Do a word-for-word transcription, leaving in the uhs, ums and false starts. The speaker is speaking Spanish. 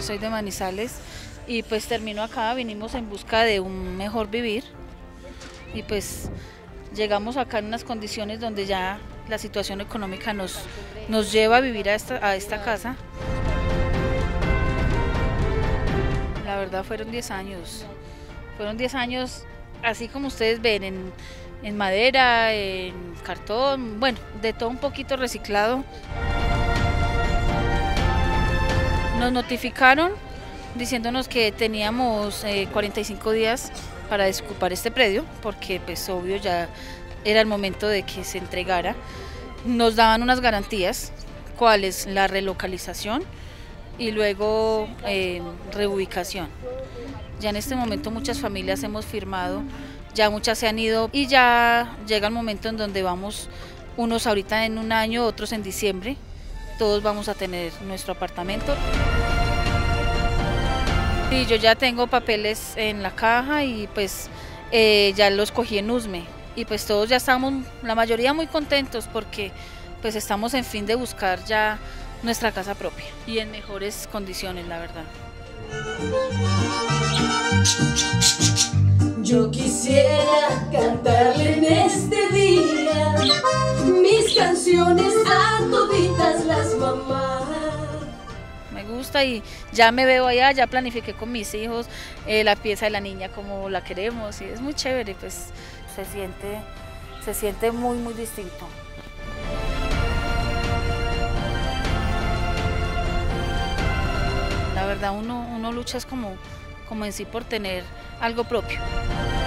soy de Manizales y pues termino acá, vinimos en busca de un mejor vivir y pues llegamos acá en unas condiciones donde ya la situación económica nos, nos lleva a vivir a esta, a esta casa. La verdad fueron diez años, fueron diez años así como ustedes ven, en, en madera, en cartón, bueno, de todo un poquito reciclado. Nos notificaron diciéndonos que teníamos eh, cuarenta y cinco días para desocupar este predio, porque pues obvio ya era el momento de que se entregara. Nos daban unas garantías, cuáles, la relocalización y luego eh, reubicación. Ya en este momento muchas familias hemos firmado, ya muchas se han ido y ya llega el momento en donde vamos, unos ahorita en un año, otros en diciembre, todos vamos a tener nuestro apartamento. Y yo ya tengo papeles en la caja y pues eh, ya los cogí en USME y pues todos ya estamos, la mayoría muy contentos porque pues estamos en fin de buscar ya nuestra casa propia y en mejores condiciones, la verdad. Yo quisiera cantarle en este día mis canciones a toditas las mamás. Me gusta y ya me veo allá, ya planifiqué con mis hijos eh, la pieza de la niña como la queremos y es muy chévere, pues se siente, se siente muy muy distinto. La verdad uno, uno lucha es como, como en sí por tener algo propio.